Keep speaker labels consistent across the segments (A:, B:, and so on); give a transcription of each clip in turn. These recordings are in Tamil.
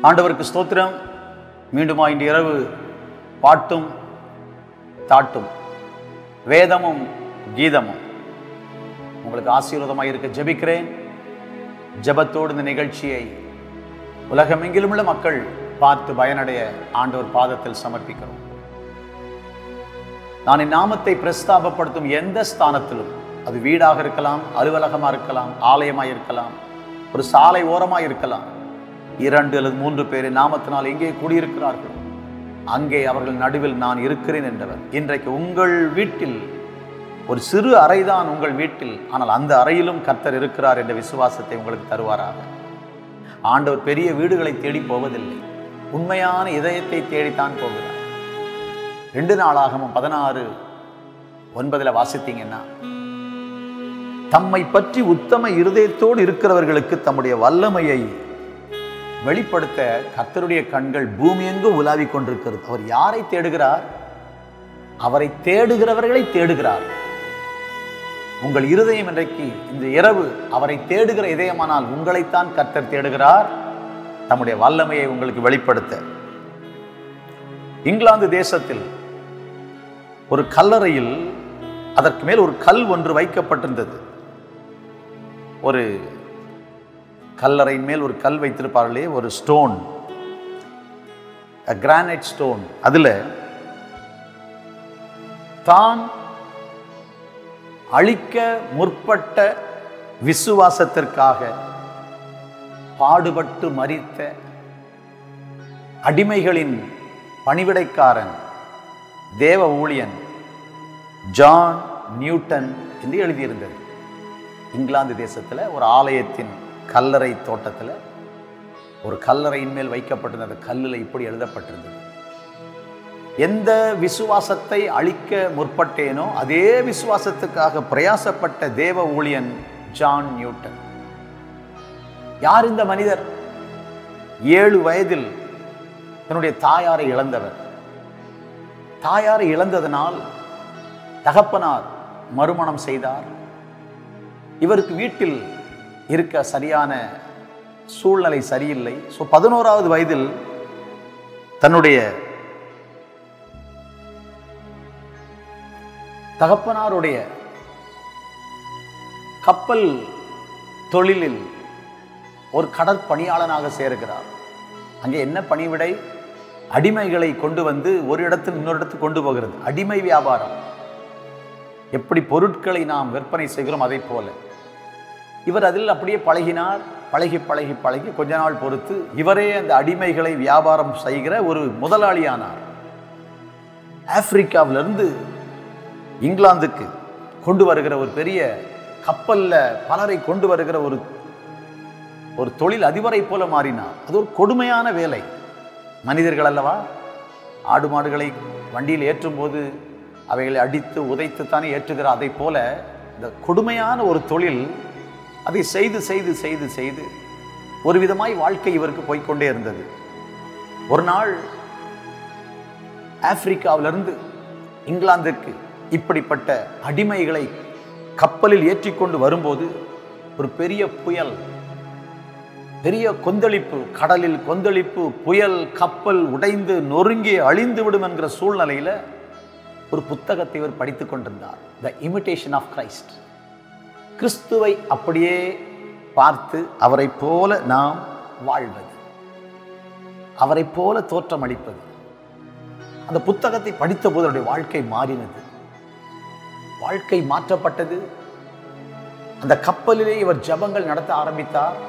A: ஆண்டவருக்கு ஸ்தோத்திரம். மீண்டுமா இன்று இரவு பாட்டும் தாட்டும் வேதமும் கீதமும் உங்களுக்கு ஆசீர்வாதமாக இருக்க ஜெபிக்கிறேன். ஜெபத்தோடு இந்த நிகழ்ச்சியை உலகமெங்கிலும் உள்ள மக்கள் பார்த்து பயனடைய ஆண்டவர் பாதத்தில் சமர்ப்பிக்கிறோம். நான் என் நாமத்தை பிரஸ்தாபப்படுத்தும் எந்த ஸ்தானத்திலும், அது வீடாக இருக்கலாம், அலுவலகமாக இருக்கலாம், ஆலயமாக இருக்கலாம், ஒரு சாலை ஓரமாக இருக்கலாம், 2 அல்லது 3 பேர் நாமத்தினால் எங்கே கூடியிருக்கிறார்கள் அங்கே அவர்கள் நடுவில் நான் இருக்கிறேன் என்றவர். இன்றைக்கு உங்கள் வீட்டில் ஒரு சிறு அறைதான் உங்கள் வீட்டில், ஆனால் அந்த அறையிலும் கர்த்தர் இருக்கிறார் என்ற விசுவாசத்தை உங்களுக்கு தருவாராக. ஆண்டவர் பெரிய வீடுகளை தேடி போவதில்லை, உண்மையான இதயத்தை தேடித்தான் போகிறார். 2 நாளாகமம் 16:9 வாசித்தீங்கன்னா, தம்மை பற்றி உத்தம இருதயத்தோடு இருக்கிறவர்களுக்கு தம்முடைய வல்லமையை வெளிப்படுத்த கர்த்தருடைய கண்கள் பூமியெங்கும் உலாவிக் கொண்டிருக்கிறது. அவர் யாரை தேடுகிறார்? அவரை தேடுகிறவர்களை தேடுகிறார். உங்கள் இருதயம் இன்றைக்கு இந்த இரவு அவரை தேடுகிற இதயமானால் உங்களைத்தான் கர்த்தர் தேடுகிறார், தம்முடைய வல்லமையை உங்களுக்கு வெளிப்படுத்த. இங்கிலாந்து தேசத்தில் ஒரு கல்லறையில் அதற்கு மேல் ஒரு கல் ஒன்று வைக்கப்பட்டிருந்தது. ஒரு கல்லறையின் மேல் ஒரு கல் வைத்திருப்பார்களே, ஒரு ஸ்டோன், கிரானைட் ஸ்டோன். அதுல தான் அழிக்க முற்பட்ட விசுவாசத்திற்காக பாடுபட்டு மரித்த அடிமைகளின் பணிவிடைக்காரன் தேவ ஊழியன் ஜான் நியூட்டன் என்று எழுதியிருந்தது. இங்கிலாந்து தேசத்தில் ஒரு ஆலயத்தின் கல்லறை தோட்டத்தில் ஒரு கல்லறையின் மேல் வைக்கப்பட்டிருந்த அந்த கல்லில் இப்படி எழுதப்பட்டிருந்தது: எந்த விசுவாசத்தை அழிக்க முற்பட்டேனோ அதே விசுவாசத்துக்காக பிரயாசப்பட்ட தேவ ஊழியன் ஜான் நியூட்டன். யார் இந்த மனிதர்? 7 வயதில் தன்னுடைய தாயாரை இழந்தவர். தாயாரை இழந்ததனால் தகப்பனார் மறுமணம் செய்தார். இவருக்கு வீட்டில் இருக்க சரியான சூழ்நிலை சரியில்லை. 11வது வயதில் தன்னுடைய தகப்பனாருடைய கப்பல் தொழிலில் ஒரு கடற்பணியாளனாக சேர்கிறார். அங்கே என்ன பணிவிடை? அடிமைகளை கொண்டு வந்து ஒரு இடத்தில் இன்னொரு இடத்துக்கு கொண்டு போகிறது. அடிமை வியாபாரம். எப்படி பொருட்களை நாம் விற்பனை செய்கிறோம் அதை போல இவர் அதில் அப்படியே பழகினார். பழகி பழகி பழகி கொஞ்ச நாள் பொறுத்து இவரே அந்த அடிமைகளை வியாபாரம் செய்கிற ஒரு முதலாளியானார். ஆப்பிரிக்காவிலிருந்து இங்கிலாந்துக்கு கொண்டு வருகிற ஒரு பெரிய கப்பல்ல பலரை கொண்டு வருகிற ஒரு தொழில் அதிபரை போல மாறினார். அது ஒரு கொடுமையான வேலை. மனிதர்கள் அல்லவா, ஆடு மாடுகளை வண்டியில் ஏற்றும் போது அவைகளை அடித்து உதைத்துத்தானே ஏற்றுகிறார். அதை போல இந்த கொடுமையான ஒரு தொழில், அதை செய்து செய்து செய்து செய்து ஒரு விதமாய் வாழ்க்கை இவருக்கு போய்கொண்டே இருந்தது. ஒரு நாள் ஆப்பிரிக்காவிலிருந்து இங்கிலாந்துக்கு இப்படிப்பட்ட அடிமைகளை கப்பலில் ஏற்றிக்கொண்டு வரும்போது ஒரு பெரிய புயல், பெரிய கொந்தளிப்பு, கடலில் கொந்தளிப்பு, புயல், கப்பல் உடைந்து நொறுங்கி அழிந்து விடும் என்கிற சூழ்நிலையில் ஒரு புத்தகத்தை இவர் படித்துக் கொண்டிருந்தார். The imitation of Christ. கிறிஸ்துவை அப்படியே பார்த்து அவரை போல நாம் வாழ்வது, அவரை போல தோற்றம் அளிப்பது. அந்த புத்தகத்தை படித்த போது அவருடைய வாழ்க்கை மாறினது. வாழ்க்கை மாற்றப்பட்டது. அந்த கப்பலிலே இவர் ஜெபங்கள் நடத்த ஆரம்பித்தார்.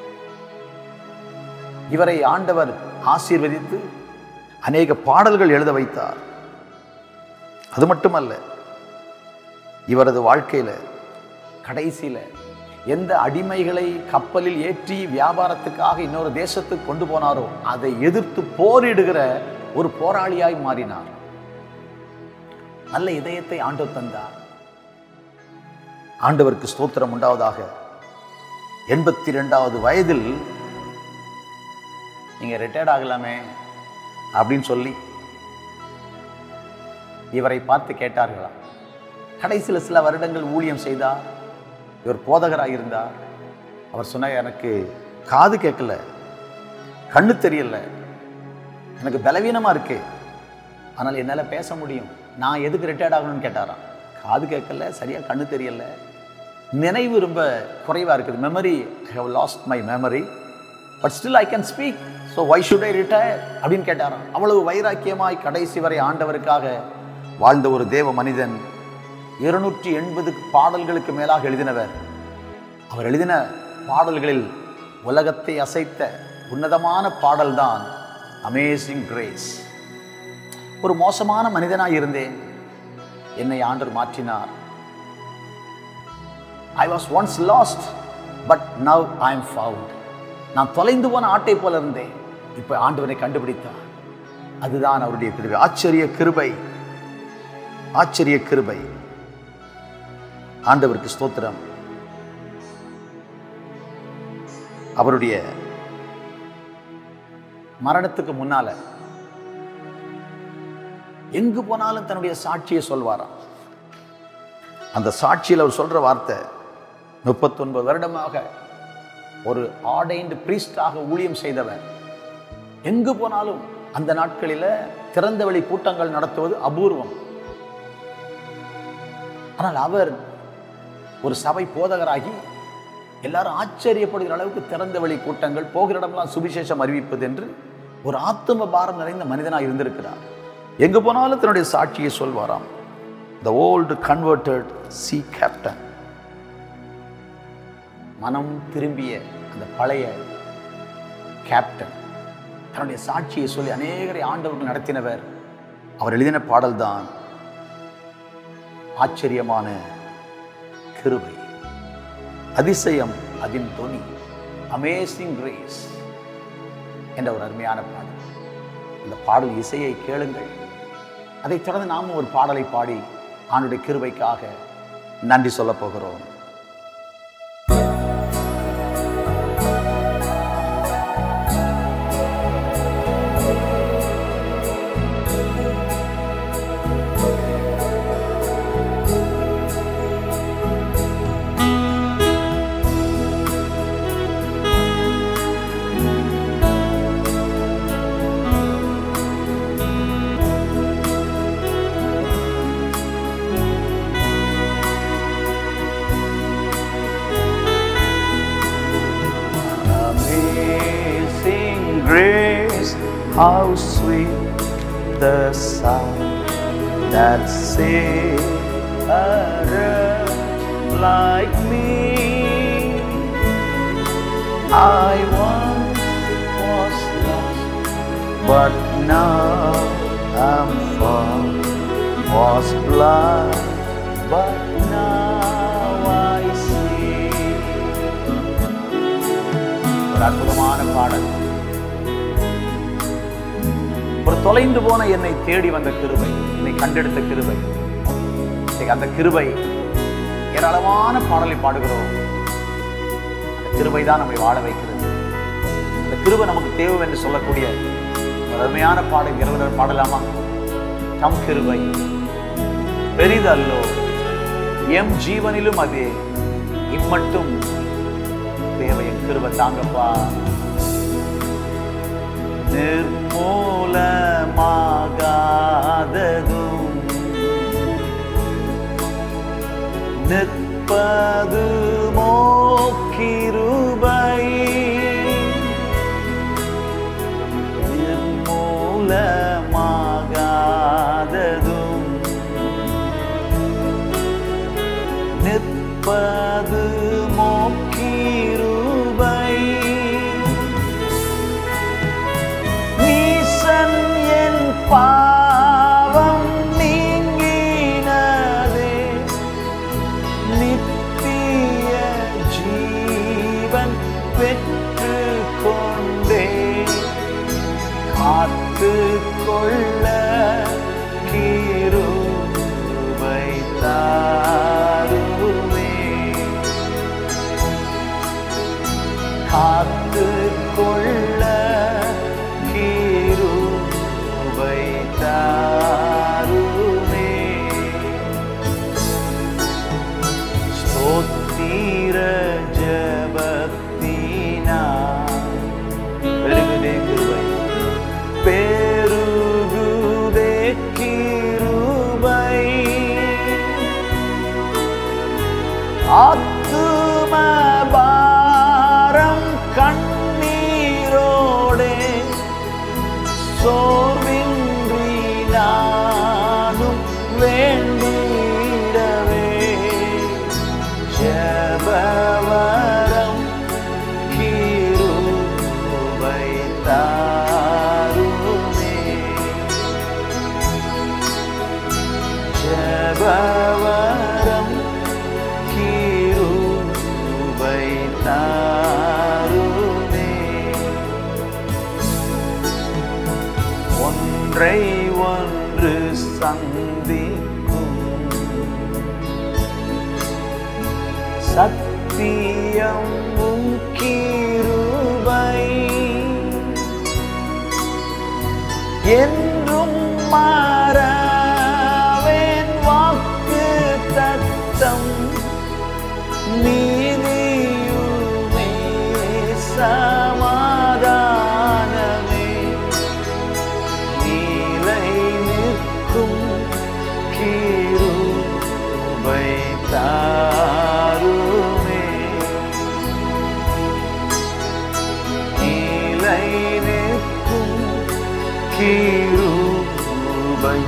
A: இவரை ஆண்டவர் ஆசீர்வதித்து அநேக பாடல்கள் எழுத வைத்தார். அது மட்டுமல்ல, இவரது வாழ்க்கையில கடைசியில எந்த அடிமைகளை கப்பலில் ஏற்றி வியாபாரத்துக்காக இன்னொரு தேசத்துக்கு கொண்டு போனாரோ அதை எதிர்த்து போரிடுகிற ஒரு போராளியாய் மாறினார். நல்ல இதயத்தை ஆண்டவர் தந்தார். ஆண்டவருக்கு ஸ்தோத்திரம் உண்டாவதாக. 82வது வயதில் நீங்க ரிட்டையர்ட் ஆகலாமே அப்படின்னு சொல்லி இவரை பார்த்து கேட்டார்களாம். கடைசியில் சில வருடங்கள் ஊழியம் செய்தார். இவர் போதகராக இருந்தார். அவர் சொன்னார், எனக்கு காது கேட்கல, கண்ணு தெரியல, எனக்கு பலவீனமா இருக்கு, ஆனால் என்னால் பேச முடியும், நான் எதுக்கு ரிட்டையர்ட் ஆகணும்னு கேட்டாராம். காது கேட்கல, சரியா கண்ணு தெரியல, நினைவு ரொம்ப குறைவா இருக்குது, memory, I have lost my memory, but still I can speak, so why should I retire அப்படின்னு கேட்டாராம். அவ்வளவு வைராக்கியமாய் கடைசி வரை ஆண்டவருக்காக வாழ்ந்த ஒரு தேவ மனிதன். 280 பாடல்களுக்கு மேலாக எழுதினவர். அவர் எழுதின பாடல்களில் உலகத்தை அசைத்த உன்னதமான பாடல்தான் அமேசிங் கிரேஸ். ஒரு மோசமான மனிதனாய் இருந்தேன், என்னை ஆண்டவர் மாற்றினார். I was once lost, but now I am found. நான் தொலைந்து போன ஆட்டை போல இருந்தேன், இப்ப ஆண்டவனை கண்டுபிடித்தார். அதுதான் அவருடைய கிருபை. ஆச்சரிய கிருபை, ஆச்சரிய கிருபை. ஆண்டவருக்கு ஸ்தோத்திரம். அவருடைய மரணத்துக்கு முன்னால எங்கு போனாலும் தன்னுடைய சாட்சியை சொல்வாராம். அந்த சாட்சியில் அவர் சொல்ற வார்த்தை, 39 வருடமாக ஒரு ஆர்டைன்டு பிரீஸ்டாக ஊழியம் செய்தவர், எங்கு போனாலும் அந்த நாட்களில் திறந்த வெளி கூட்டங்கள் நடத்துவது அபூர்வம். ஆனால் அவர் ஒரு சபை போதகராகி எல்லாரும் ஆச்சரியப்படுகிற அளவுக்கு திறந்த வெளி கூட்டங்கள், போகிற இடம்லாம் சுவிசேஷம் அறிவிப்பது என்று ஒரு ஆத்தும பாரம் நிறைந்த மனிதனாக இருந்திருக்கிறார். எங்கு போனாலும் தன்னுடைய சாட்சியை சொல்வாராம். The old converted sea captain, மனம் திரும்பிய அந்த பழைய கேப்டன் தன்னுடைய சாட்சியை சொல்லி அநேகரை ஆண்டவர்கள் நடத்தினவர். அவர் எழுதின பாடல் தான் ஆச்சரியமான கிருபை, அதிசயம் அதின் தொனி, அமேசிங் கிரேஸ் என்ற ஒரு அருமையான பாடல். இந்த பாடல் இசையை கேளுங்கள். அதைத் தொடர்ந்து நாமும் ஒரு பாடலை பாடி ஆண்டுடைய கிருபைக்காக நன்றி சொல்ல போகிறோம். Grace, how sweet the sound that saved a wretch like me. I once was lost, but now I'm found. Was blind, but now I see. ஒரு அற்புதமான பாடல். ஒரு தொலைந்து போன என்னை தேடி வந்த கிருபை, என்னை கண்டெடுத்த கிருபை. அந்த கிருபை ஏராளமான பாடலை பாடுகிறோம். அந்த கிருபை தான் நம்மை வாழ வைக்கிறது. அந்த கிருபை நமக்கு தேவை என்று சொல்லக்கூடிய அருமையான பாடல் இரவு பாடலாமா? தம் கிருபை பெரிதல்லோ, எம் ஜீவனிலும் அதே, இம்மட்டும் தேவை என் கிருபை தாங்கப்பா. நிர்மூலமாகாததும் நிற்பதுமோ கிருபை, நிர்மூலமாகாததும் நிற்பதுமோ கிருபை. பாவம் நீங்கினதே, நித்திய ஜீவன் பெற்று கொண்டே, காத்து கொள்ள கிருபை தாருமே. ஆத்தும பாரம் கண்ணீரோடே சோர்வின்றி நானும் வேண்டிடவே ஜெபவரம் கிருபை தாருமே ஜெபவரம் கிருபை தாருமே ஒன்றை ஒன்று சந்திக்கும் சத்தியம் கிருபை என்றும் மாறவேன் வாக்கு தத்தம் நீதியுமே சமாதானமே நீலை நிற்கும் கிருபை தாருமே நீலை நிற்கும் கிருபை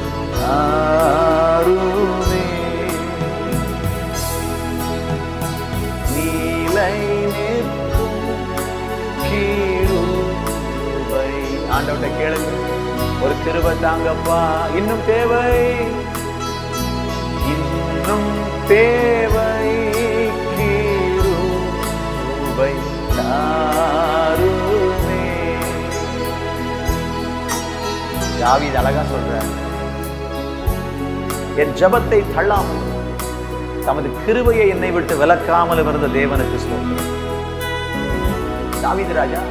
A: தாருமே நீலை நிற்கும் கிருபை. ஆண்டவர்கிட்ட கேளுங்க, ஒரு கிருபை தாங்கப்பா, இன்னும் தேவை, இன்னும் தேவை கிருபை தாருமே. தாவீது அழகா சொல்றார், என் ஜெபத்தை தள்ளாமல் தமது கிருபையை என்னை விட்டு விலக்காமல் இருந்த தேவனுக்கு ஸ்தோத்திரம். தாவீது ராஜா,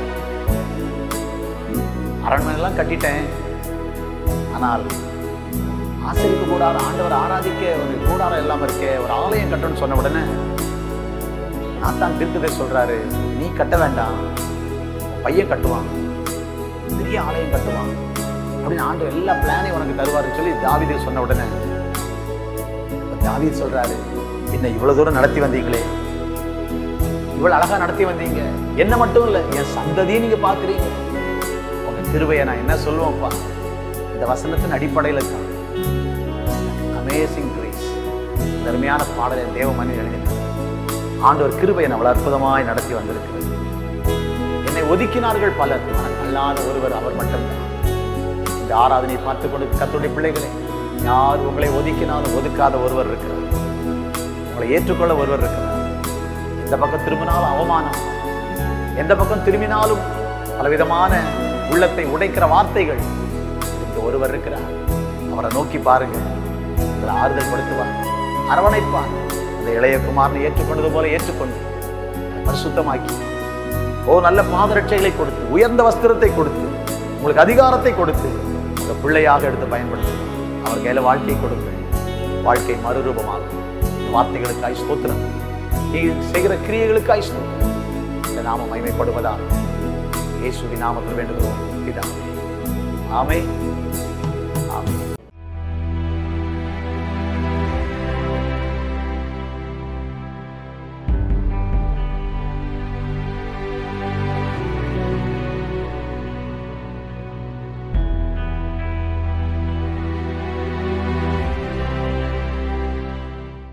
A: அரண்மனைலாம் கட்டிட்டேன், ஆனால் ஆசரிப்பு கூடாரம், ஆண்டவர் ஆராதிக்க ஒரு கூடாரம் எல்லாம் இருக்கே, ஒரு ஆலயம் கட்டணும்னு சொன்ன உடனே நாத்தான் தீர்க்கதரிசி சொல்றாரு, நீ கட்ட வேண்டாம், பையன் கட்டுவான், பெரிய ஆலயம் கட்டுவான் அப்படின்னு ஆண்டவர் எல்லா பிளானையும் உனக்கு தருவாருன்னு சொல்லி தாவீது சொன்ன உடனே தாவீது சொல்றாரு, என்ன இவ்வளவு தூரம் நடத்தி வந்தீங்களே, இவ்வளவு அழகா நடத்தி வந்தீங்க, என்ன மட்டும் இல்ல என் சந்ததியை நீங்க பாக்குறீங்க, உங்க கிருபையை நான் என்ன சொல்லுவேன்ப்பா. இந்த வசனத்தின் அடிப்படையில் அமேசிங் கிரேஸ், தர்மையான பாடலை தேவமணி எழுதினார். ஆண்டவர் கிருபையை அவ்வளவு அற்புதமாய் நடத்தி வந்திருக்கிறது. என்னை ஒதுக்கினார்கள் பலர், ஆனால் அல்லாத ஒருவர் அவர் மட்டும்தான். இந்த ஆராதனையை பார்த்துக் கொண்டு கர்த்தருடைய பிள்ளைகளே, யார் உங்களை ஒதுக்கினாலும் ஒதுக்காத ஒருவர் இருக்கிறார், உங்களை ஏற்றுக்கொள்ள ஒருவர் இருக்கிறார். எந்த பக்கம் திரும்பினாலும் அவமானம், எந்த பக்கம் திரும்பினாலும் பலவிதமான உள்ளத்தை உடைக்கிற வார்த்தைகள், இங்க ஒருவர் இருக்கிறார். அவரை நோக்கி பாருங்க, உங்களை ஆறுதல் படுத்துவார், அரவணைப்பார். இந்த இளைய குமாரனை ஏற்றுக்கொண்டது போல ஏற்றுக்கொண்டு பரிசுத்தமாக்கி, நல்ல பாதரட்சைகளை கொடுத்து, உயர்ந்த வஸ்திரத்தை கொடுத்து, உங்களுக்கு அதிகாரத்தை கொடுத்து, உங்க பிள்ளையாக எடுத்து பயன்படுத்தி அவர் கையில வாழ்க்கையை கொடுத்து, வாழ்க்கை மறுரூபமாகும். வார்த்தைகளுக்காய் ஸ்தோத்திரம், நீ செய்கிற கிரியைகளுக்காய் ஸ்தோத்திரம். இந்த நாமம் மகிமைப்படுவதாக இயேசுவின் நாமத்தில் வேண்டுகிறோம் பிதாவே. ஆமென். ஆமென்.